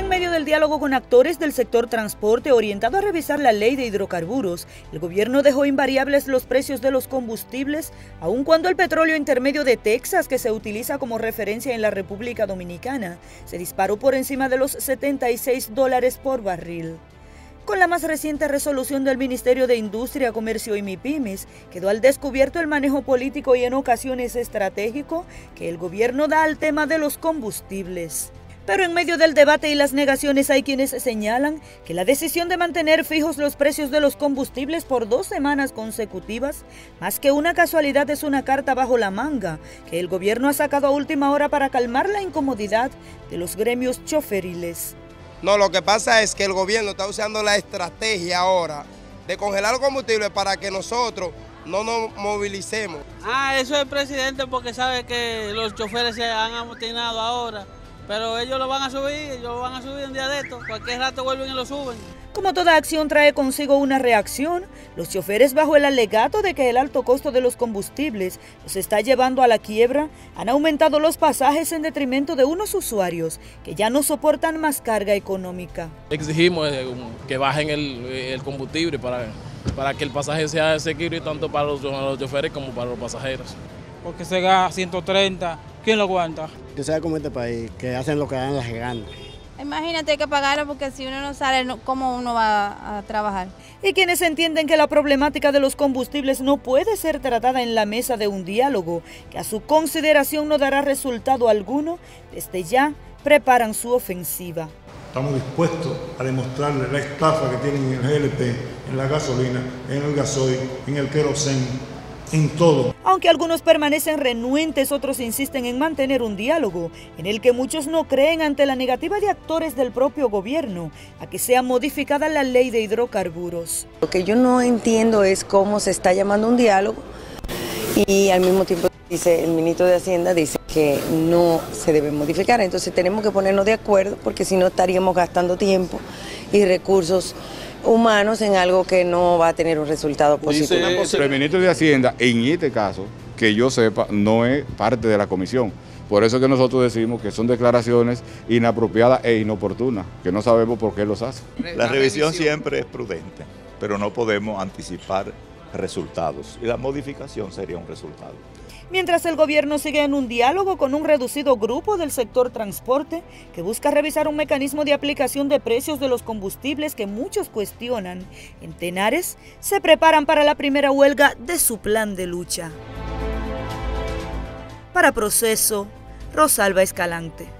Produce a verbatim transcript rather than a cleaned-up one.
En medio del diálogo con actores del sector transporte orientado a revisar la ley de hidrocarburos, el gobierno dejó invariables los precios de los combustibles, aun cuando el petróleo intermedio de Texas, que se utiliza como referencia en la República Dominicana, se disparó por encima de los setenta y seis dólares por barril. Con la más reciente resolución del Ministerio de Industria, Comercio y MIPYMES, quedó al descubierto el manejo político y en ocasiones estratégico que el gobierno da al tema de los combustibles. Pero en medio del debate y las negaciones hay quienes señalan que la decisión de mantener fijos los precios de los combustibles por dos semanas consecutivas, más que una casualidad, es una carta bajo la manga que el gobierno ha sacado a última hora para calmar la incomodidad de los gremios choferiles. No, lo que pasa es que el gobierno está usando la estrategia ahora de congelar los combustibles para que nosotros no nos movilicemos. Ah, eso es el presidente porque sabe que los choferes se han amotinado ahora. Pero ellos lo van a subir, ellos lo van a subir un día de esto, cualquier rato vuelven y lo suben. Como toda acción trae consigo una reacción, los choferes, bajo el alegato de que el alto costo de los combustibles los está llevando a la quiebra, han aumentado los pasajes en detrimento de unos usuarios que ya no soportan más carga económica. Exigimos que bajen el, el combustible para, para que el pasaje sea asequible tanto para los, los choferes como para los pasajeros. Porque se gasta ciento treinta, ¿quién lo aguanta? Que sea como este país, que hacen lo que dan las ganas. Imagínate, hay que pagarlo porque si uno no sale, ¿cómo uno va a trabajar? Y quienes entienden que la problemática de los combustibles no puede ser tratada en la mesa de un diálogo, que a su consideración no dará resultado alguno, desde ya preparan su ofensiva. Estamos dispuestos a demostrarle la estafa que tienen en el G L P, en la gasolina, en el gasoil, en el queroseno, en todo. Aunque algunos permanecen renuentes, otros insisten en mantener un diálogo en el que muchos no creen ante la negativa de actores del propio gobierno a que sea modificada la ley de hidrocarburos. Lo que yo no entiendo es cómo se está llamando un diálogo y al mismo tiempo dice el ministro de Hacienda dice que no se debe modificar. Entonces tenemos que ponernos de acuerdo porque si no estaríamos gastando tiempo y recursos humanos en algo que no va a tener un resultado positivo. El ministro de Hacienda, en este caso, que yo sepa, no es parte de la comisión. Por eso que nosotros decimos que son declaraciones inapropiadas e inoportunas, que no sabemos por qué los hace. La revisión siempre es prudente, pero no podemos anticipar resultados y la modificación sería un resultado. Mientras el gobierno sigue en un diálogo con un reducido grupo del sector transporte que busca revisar un mecanismo de aplicación de precios de los combustibles que muchos cuestionan, en Tenares se preparan para la primera huelga de su plan de lucha. Para Proceso, Rosalba Escalante.